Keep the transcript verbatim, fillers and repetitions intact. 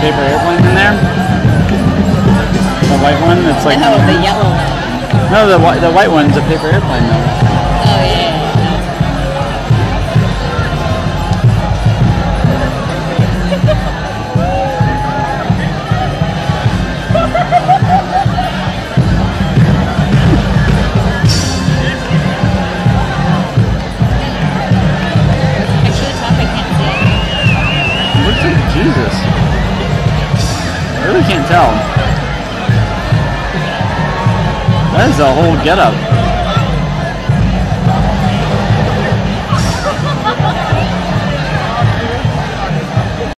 paper airplane in there? The white one that's like... No, the yellow one. No, the, white, the white one's a paper airplane though. Oh, yeah. Actually, Jesus. I really can't tell. That is a whole getup.